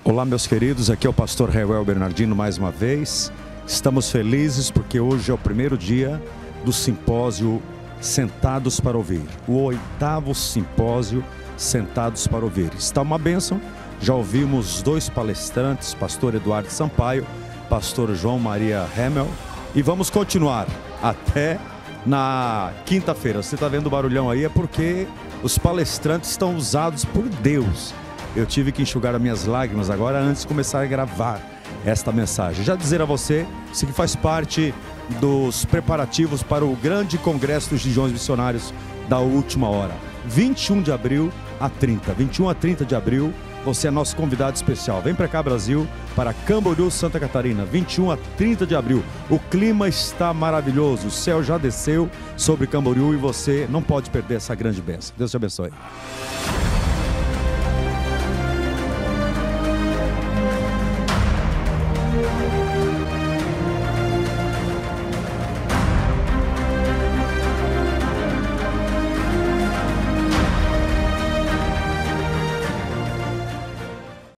Olá, meus queridos, aqui é o pastor Reuel Bernardino mais uma vez. Estamos felizes porque hoje é o primeiro dia do simpósio Sentados para Ouvir, o 8º simpósio Sentados para Ouvir. Está uma bênção, já ouvimos dois palestrantes, pastor Eduardo Sampaio, pastor João Maria Hemel, e vamos continuar até na quinta-feira. Você está vendo o barulhão aí, é porque os palestrantes estão usados por Deus. Eu tive que enxugar as minhas lágrimas agora antes de começar a gravar esta mensagem. Já dizer a você, isso que faz parte dos preparativos para o grande congresso dos Gideões Missionários da última hora. 21 de abril a 30. 21 a 30 de abril, você é nosso convidado especial. Vem para cá, Brasil, para Camboriú, Santa Catarina. 21 a 30 de abril. O clima está maravilhoso. O céu já desceu sobre Camboriú e você não pode perder essa grande bênção. Deus te abençoe.